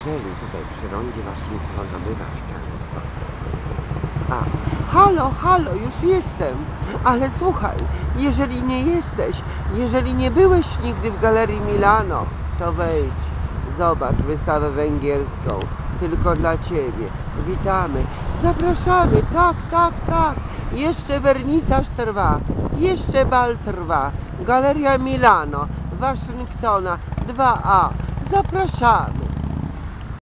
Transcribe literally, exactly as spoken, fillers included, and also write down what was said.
Jeżeli tutaj przy rondzie Waszyngtona bywasz często. A, halo, halo, już jestem. Ale słuchaj, jeżeli nie jesteś, jeżeli nie byłeś nigdy w Galerii Milano, to wejdź, zobacz wystawę węgierską, tylko dla Ciebie. Witamy, zapraszamy, tak, tak, tak. Jeszcze wernisaż trwa, jeszcze bal trwa. Galeria Milano, Waszyngtona, dwa A. Zapraszamy.